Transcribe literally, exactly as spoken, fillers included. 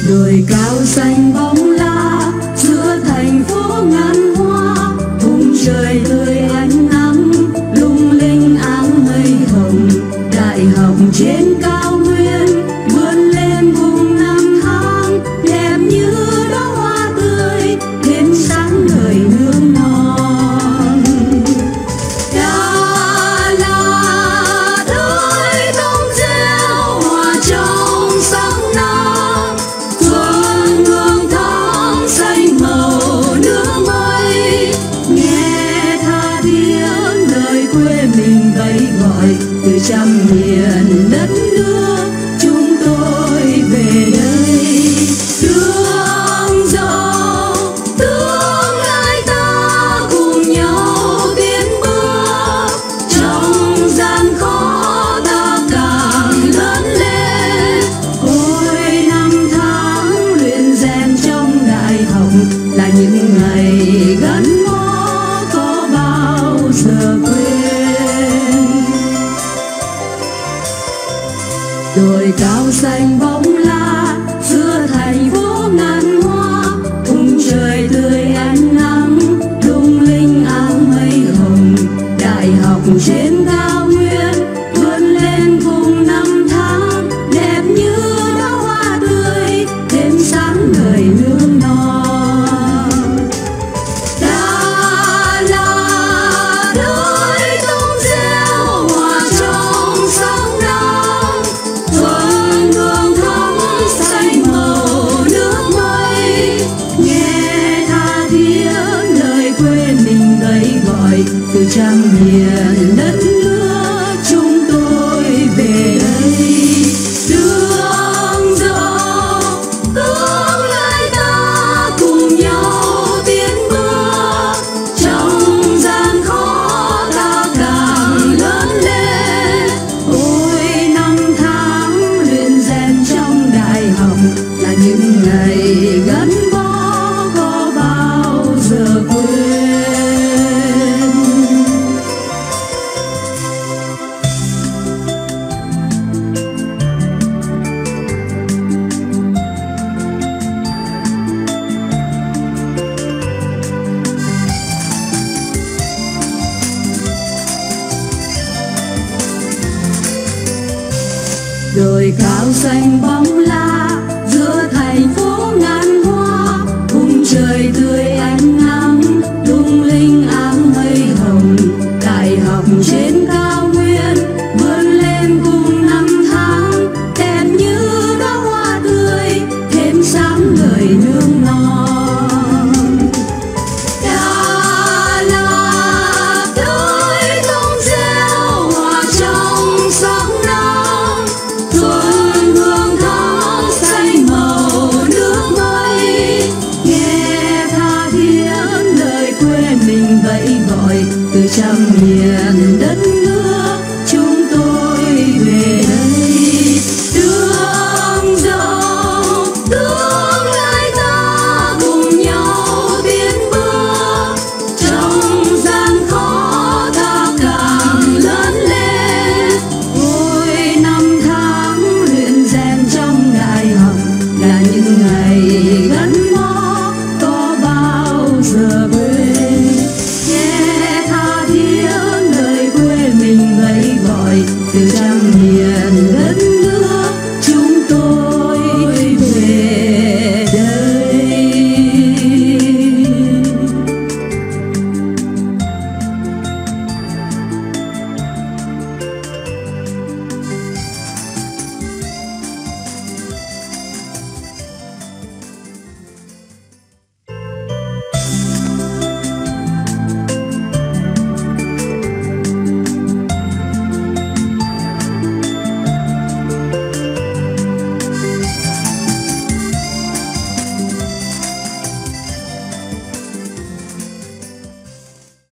đồi cao xanh bóng lá giữa thành phố ngàn hoa, vùng trời tươi ánh nắng lung linh áng mây hồng. Đại học trên cao nguyên vươn lên vùng năm tháng, đẹp như đóa hoa tươi thêm sáng ngời nương non. Đà Lạt ơi tung reo hòa trong sáng nắng, xuân hương thắm xanh màu nước mây. Nghe tha tiếng lời quê mình vẫy gọi từ trăm miền đất nước, chúng tôi về đây. Đường dẫu tương lai ta cùng nhau tiến bước, trong gian khó ta càng lớn lên. Ôi năm tháng luyện rèn trong đại học là những ngày gắn bó có bao giờ quên. Đồi cao xanh bóng lá giữa thành phố ngàn hoa, vùng trời tươi ánh nắng lung linh áng mây hồng. Đại học trên cao nguyên vươn lên vùng năm tháng, đẹp như đóa hoa tươi thêm sáng ngời nương non. Đà Lạt ơi tung reo hòa trong sáng nắng, xuân hương thắm xanh màu nước mây. Nghe tha tiếng lời quê mình vẫy gọi từ trăm miền đất nước, chúng tôi về đây. Đường dẫu tương lai ta cùng nhau tiến bước, trong gian khó ta càng lớn lên. Ôi năm tháng luyện rèn trong đại học là những ngày gắn bó có bao giờ quên. Đồi cao xanh bóng lá giữa thành phố ngàn hoa, vùng trời tươi ánh nắng lung linh áng mây hồng. Đại học trên cao nguyên vươn lên cùng năm tháng, đẹp như đóa hoa tươi thêm sáng ngời nương non. Đà Lạt ơi tung reo hòa trong sáng nắng, xuân hương thắm xanh màu nước mây. Nghe tha tiếng lời quê mình vẫy gọi từ trăm miền đất nước, chúng tôi về đây. Đường dẫu tương lai ta cùng nhau tiến bước, trong gian khó ta càng lớn lên. Ôi năm tháng luyện rèn trong đại học là những ngày gắn bó có bao giờ quên. Nghe tha tiếng lời quê mình vẫy gọi từ